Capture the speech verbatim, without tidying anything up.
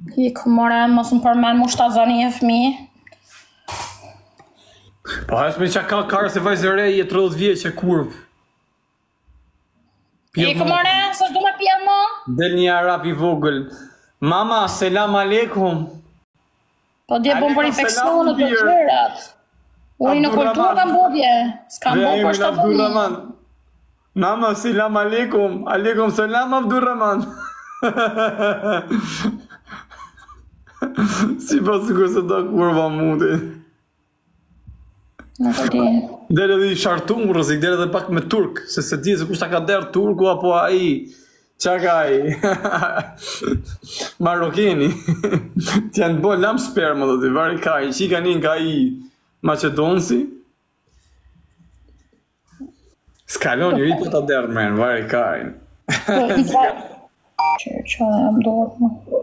Ikë more, mos më përmen mu shtazoni e fmi. Po hasë me qa ka karë se vajzë e rej e tridhjetë vjeç e kurv. Ikë more, së shdu me pjedh mo? Del një arab i vogël. Mama, selam aleikum. Po dje bom për infeksionet të gjërat. Uri në kulturë kam bodje. S'kam bo për shtazoni. Mama, selam aleikum. Aleikum selam Abdurrahman. Si pas sikur se do kurva mundi. Nuk e di. Dere dhe i shartum rëzik, dere dhe pak me turk, se se di se kushta ka derë turku apo aji, qa ka aji, Marokeni, t'janë bo lam sperma do t'i vari ka aji, që i ka njën ka aji Macedonsi, s'kalon ju i të ta derë men, vari ka aji. Që që dhe më dorë.